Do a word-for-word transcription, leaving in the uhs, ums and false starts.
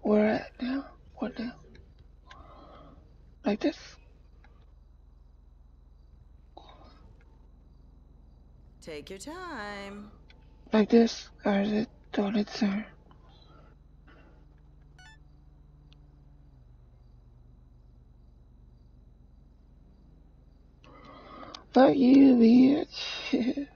Where at now? What now? Like this? Take your time. Like this? Or is it doing its turn? Fuck you, bitch.